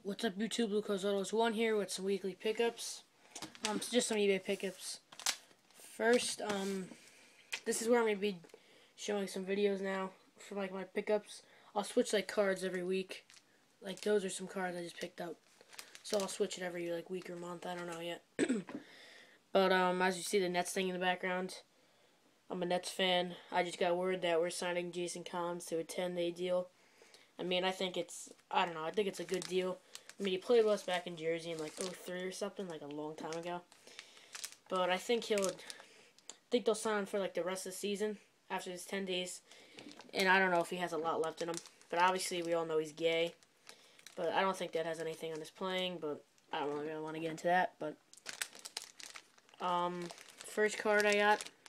What's up, YouTube? Lucas Autos 1 here with some weekly pickups. Just some eBay pickups. First, this is where I'm going to be showing some videos now for like my pickups. I'll switch like cards every week. Like those are some cards I just picked up. So I'll switch it every like week or month. I don't know yet. But as you see the Nets thing in the background, I'm a Nets fan. I just got word that we're signing Jason Collins to a 10-day deal. I mean, I think it's a good deal. I mean, he played with us back in Jersey in like '03 or something, like a long time ago. But I think they'll sign him for like the rest of the season after his 10 days. And I don't know if he has a lot left in him. But obviously, we all know he's gay. But I don't think that has anything on his playing. But I don't really want to get into that. But first card I got